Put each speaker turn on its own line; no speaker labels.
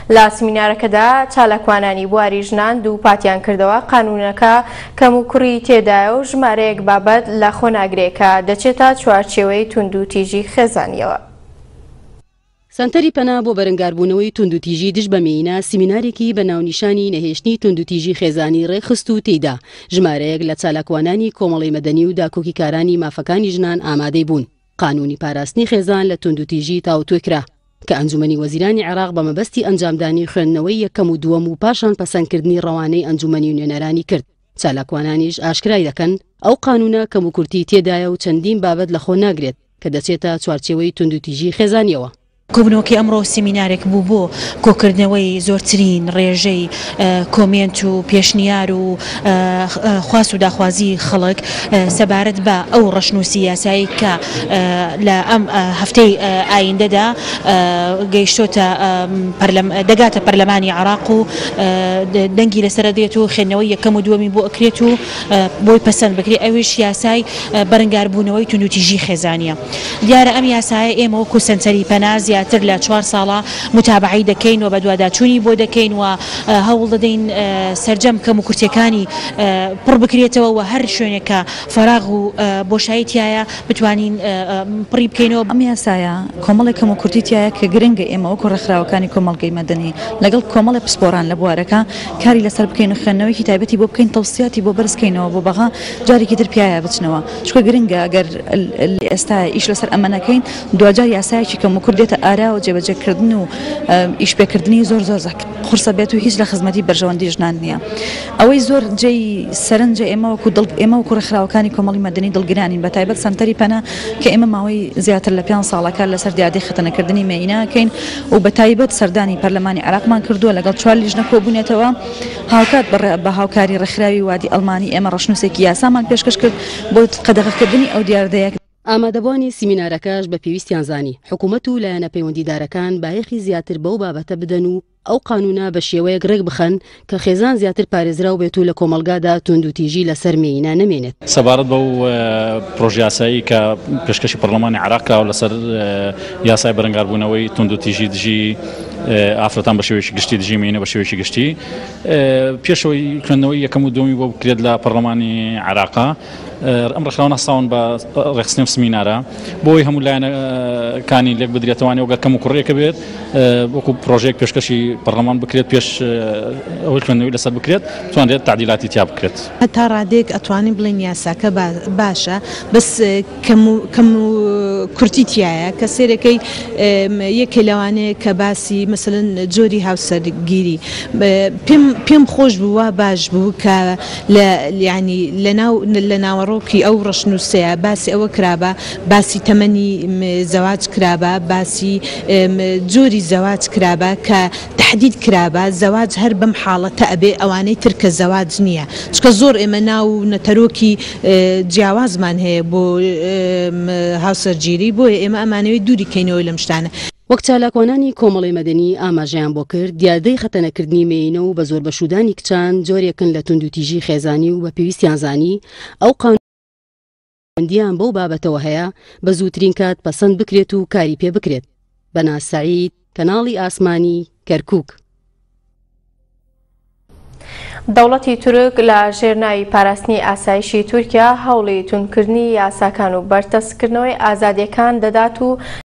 لە سمینارەکەدا چالاکوانانی بواری ژنان دوو پاتیان کردەوە قانونەکە کەم و کوڕی تێدایە و ژمارەیەک بابەت لە خۆناگرێکە دەچێتە چوارچێوەی توندوتیژی خێزانیەوە.
سەنتەری پەنا بۆ بەرەنگاربوونەوەی توندوتیژی دژ بە مێینە سیمینارێکی بە ناونیشانی نەهێشتنی توندوتیژی خێزانی ڕێخست و تێیدا ژمارەیەک لە چالاکوانانی کۆمەڵی مەدەنی و داکۆکیکارانی مافەکانی ژنان ئامادەی بوون قانونی پاراستنی خێزان لە توندوتیژی تاوتوێکرا کە ئەنجومەنی وەزیرانی عێراق بە مەبەستی ئەنجامدانی خوێندنەوەی یەکەم و دووەم و پاشان پەسەندکردنی ڕەوانەی ئەنجومەنی نوێنەرانی کرد. چالاکوانانیش ئاشکرای دەکەن ئەو قانونە کەم و کورتی تێدایە و چەندین بابەت لە خۆ ناگرێت کە دەچێتە چوارچێوەی توندوتیژی خێزانیەوە.
کۆبنەوەکی ئەمڕۆ سیمینارێک بوو بۆ کۆکردنەوەی زۆرترین ڕێژەی کۆمێنت و پێشنیار و خواست و داخوازی خەڵک سەبارەت بە ئەو ڕەشنووسی یاسایی کە لە ئەم هەفتەی ئایندەدا گەیشتۆتە دەگاتە پەرلەمانی عێراق و دەنگی لەسەر دێت و خوێندنەوەی یەکەم و دووەمی بۆ ئەکرێت و بۆی پەسەند بکرێت ئەویش یاسای بەرەنگاربوونەوەی توندوتیژی خێزانیە. دیارە ئەم یاسایە ئێمە وەکو سەنتەری پەنا زیاتر لە 4 ساڵە متابعی دەکەین و بە دوواداچوونی بۆ دەکەین و هەوڵ دەدەین سەرجەم کەم و کورتەکانی پڕ بکرێتەوە و هەر شوێنێکە فەراغ و بۆشاییتیایە بتوانین پڕی بکەینەوە.
ئەم یاسایە کۆمەڵی کەم و کورتیتیایە کە گرنگە ئێمە وەکو ڕێکخراوەکانی کۆمەڵگەی مەدەنی لەگەڵ کۆمەڵی پسپۆران لە بوارەکە کاری لەسەر بکەین و خوێندنەوەیکی تایبەتی بۆ بکەین تەوسیاتی بۆ بەرزکەینەوە بۆ بەغا جارێکی تر پیاە بچنەوە چکە گرنگە ئەگەر ئێستا ئیش لەسەر ئەمە نەکەین دوجار یاسایەکی کەم و کوردێتە ئارا و جێبەجێکردن و ئیشپێکردنی زۆر قورسە بێت و هیچ لە خزمەتی بەرژەوەندی ژنان نییە. ئەوەی زۆر جێی سەرنجە ئێمە وەکو ڕێکخراوەکانی کۆمەڵی مەدەنی دڵگرانین بە تایبەت سەنتەری پەنا کە ئێمە ماوەی زیاتر لە 5 ساڵەکە لەسەر دیادەی خەتەنەکردنی مێینەکەین و بە تایبەت سەردانی پەرلەمانی عێراقمان کردووە لەگەڵ 4 لیژنە کۆبوونێتەوە هاوکات بە هاوکاری ڕێکخراوی وادی ئەڵمانی ئێمە ڕەشنووسێکی یاسامان پێشکەش کرد بۆ قەدەغەکردنی ئەو دیاردەیە.
ئامادەبوانی سیمینارەکەش بە پێویستیان زانی حکوومەت و لایەنە پەیوەندیدارەکان بایەخی زیاتر بەو بابەتە بدەن و ئەو قانونە بە شێوەیەک ڕێک بخەن کە خێزان زیاتر پارێزراو بێت و لە کۆمەلگادا توندوتیژی لەسەر مێینە نەمێنێت.
سەبارەت بەو پرۆژە یاسایی کە پێشکەشی پەرلەمانی عێراق و لەسەر یاسای بەرەنگاربوونەوەی توندوتیژی دژی ئافرەتان بە شێوەیەکی گشتی دژی مێینە بە شێوەیەکی گشتی پێشەوەی خوێندنەوەی یەکەم و دووەمی بۆ بکرێت لە پەرلەمانی عێراق. ئەم ڕێکخراوە هەستاون بە ڕێخستنی سمینارە بۆی هەموو لایەنەکانی لێک بدرێتەوانی وەگەر کەم و کوڕێکە بێت وەکو پرۆژەیەک پێشکەشی پەرلەمان بکرێت پێش ئەوەی خوێندنەوەی لەسەر بکرێت توانێت تعدیلاتی تیا بکرێت.
هەتا ڕادێک ئەتوانین بڵێن یاساکە باشە بەس کەم و کورتیتیایە کە سێرەکەی یەکێ لەوانەیە کە باسی مثلەن جۆری هاوسەرگیری پێم خۆش بووە باش بوو کە ینی لە ناوەڕۆکی ئەو ڕەشنووسەیە باسی ئەوە کرابە باسی تەمەنی زەواج کرابە باسی جۆری زەواج کرابە کە تحدید کرابە زەواج هەر بەم حاڵەتە ئەبێ ئەوانەی ترکە زەواج نییە چکە زۆر ئێمە ناو نەتەرۆکی جیاوازمان هەیە بۆ هاوسەرگیری بۆیە ئێمە ئەمانەوەی دووری کەینەوە لەم شتانە.
وەک چالاکوانانی کۆمەڵی مەدەنی ئاماژەیان بۆ کرد دیاردەی خەتەنەکردنی مێینە و بە زۆر بەشودانی کچان جۆرێکن لە توندوتیژی خێزانی و بە پێویستیان زانی ئەو قانوندیان بەو بابەتەوە هەیە بە زووترین کات پەسەند بکرێت و کاری پێ بکرێت. بەناز سەعید کەناڵی ئاسمانی کەرکووک.
دەوڵەتی تورک لە ژێرناوی پاراستنی ئاسایشی تورکیا هەوڵی توندکردنی یاساکان و بەرتەسکردنەوەی ئازادیەکان دەدات و